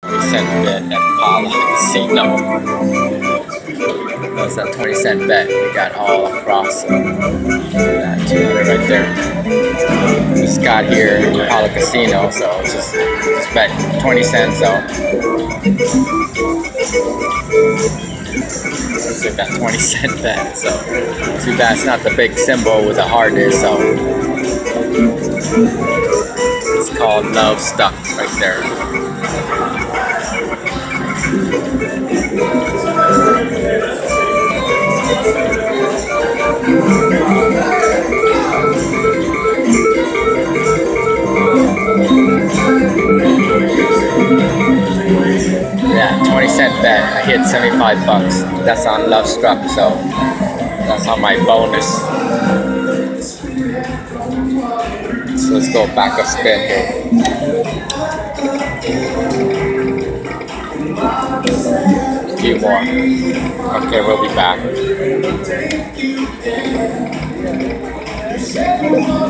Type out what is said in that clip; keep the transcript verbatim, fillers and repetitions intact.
twenty cent bet at Pala Casino. That was a twenty cent bet. We got all across. So that two hundred right there. Just got here at Pala Casino, so it's just, just bet twenty cents. So it's got twenty cent bet. So too bad it's not the big symbol with the heart is. So it's called Love Stuck right there. Yeah, twenty cent bet. I hit seventy-five bucks. That's on Love Struck, so that's on my bonus. So let's go back up spin here. A few more. Okay, we'll be back.